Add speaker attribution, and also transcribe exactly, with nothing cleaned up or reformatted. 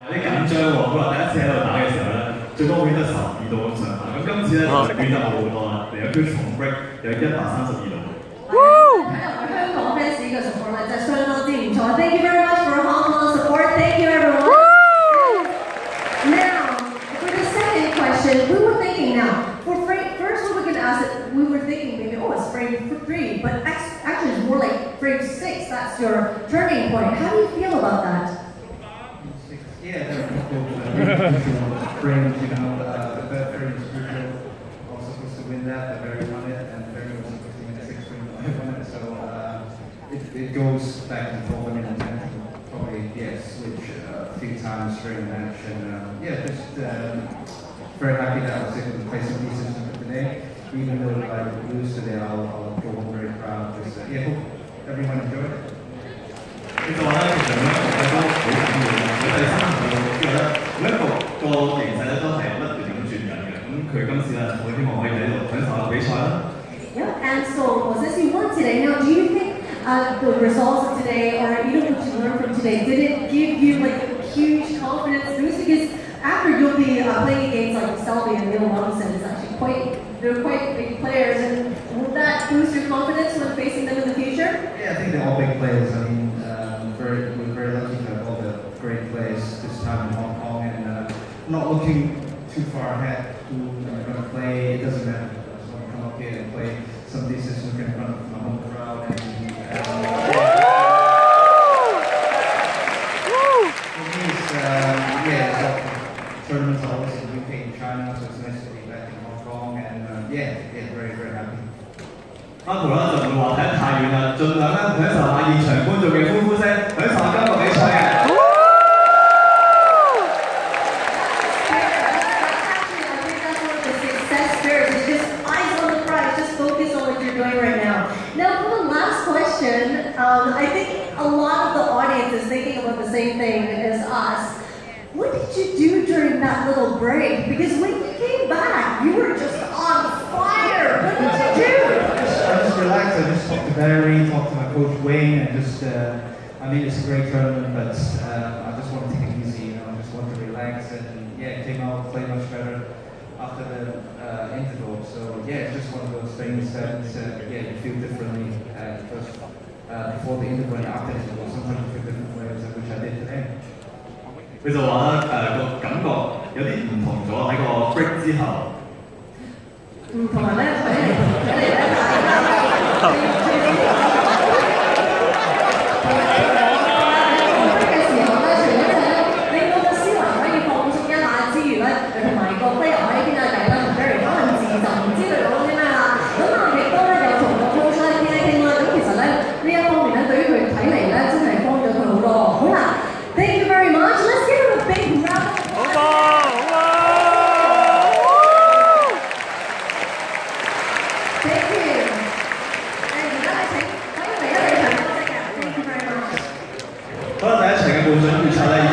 Speaker 1: 有啲緊張喎，佢話第一次喺度打嘅時候咧，最高圈得十二度咁上下，咁今次咧就變得好好多啦，嚟有啲重 break 有一百三十二度。睇嚟香港 fans 嘅 support 咧真係相當之唔錯。Thank you very much for Hong Kong support. Thank you everyone. Now for the second question, we were thinking now for frame, first we were going to ask it, we were thinking maybe oh it's frame three, but actually it's more like frame six. That's your turning point. How do you feel about that?
Speaker 2: Yeah, there are a couple of uh, frames, you know, uh, the third frame is crucial. Also supposed to win that, the very won it, and the very was supposed to win the sixth frame, I won it. So uh, it, it goes back and forth. I mean, and probably yeah, switch uh, a few times during the match, and uh, yeah, just um, very happy that I was able to play some decent today. Even though I lose today, I'll, I'll go home very proud. Just, uh, yeah, hope everyone enjoyed it. 其實我咧，其實咧，大家都好緊要嘅。佢第三場嘅之後咧，每一個個形勢咧都係不斷咁轉緊嘅。咁佢今次咧，我希望可以喺度享受下比賽啦。Yeah, and so since you won today, now do you think uh, the results of today, or even what you learned from today, did it give you like a huge confidence boost? Because after you'll be uh, playing against like Selby and Neil Robinson, it's actually quite they're quite big players, and will that boost your confidence when facing them in the future? Yeah, I think they're all big players. I mean. Very, we're very lucky to have all the great players this time in Hong Kong, and uh, not looking too far ahead who are going to play. It doesn't matter. I just want to come up here and play some decent snooker in front of my home crowd. And, uh, for me, it's, uh, yeah, so tournaments are always in U K and China, so it's nice to be back in Hong Kong, and uh, yeah, yeah, very, very happy. 阿圖啦就唔會話睇得太遠啦，盡量咧享受下現場觀眾嘅歡呼聲，享受下今個比賽嘅。Now, for the last question, um, I think a lot of the audience is thinking about the same thing as us. What did you do during that little break? Because when you came back, you were just on fire. What did you do? I just relaxed. I just talked to Barry, talked to my coach Wayne, and just, uh, I mean, it's a great tournament, but uh, I just want to take it easy, you know, I just want to relax, and yeah, came out, played much better after the uh, interval. So yeah, it's just one of those things that, uh, yeah, you feel differently uh, first, uh, before the interval and after the interval. Sometimes you feel different ways, which I did today. 佢就話咧誒個感覺有啲唔同咗喺個 break 之後。嗯，同埋咧睇嚟睇嚟咧大家。好啦，第一場嘅半準決賽咧。